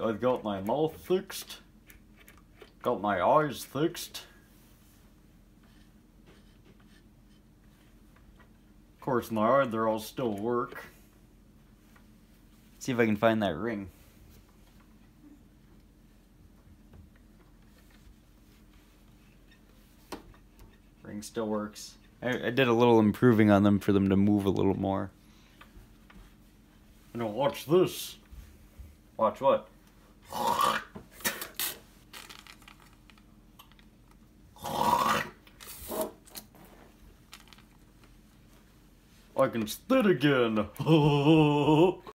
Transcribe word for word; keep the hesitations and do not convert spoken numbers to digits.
I got my mouth fixed. Got my eyes fixed. Of course, my eyes all still work. See if I can find that ring. Ring still works. I, I did a little improving on them for them to move a little more. Now watch this. Watch what? I can spit again.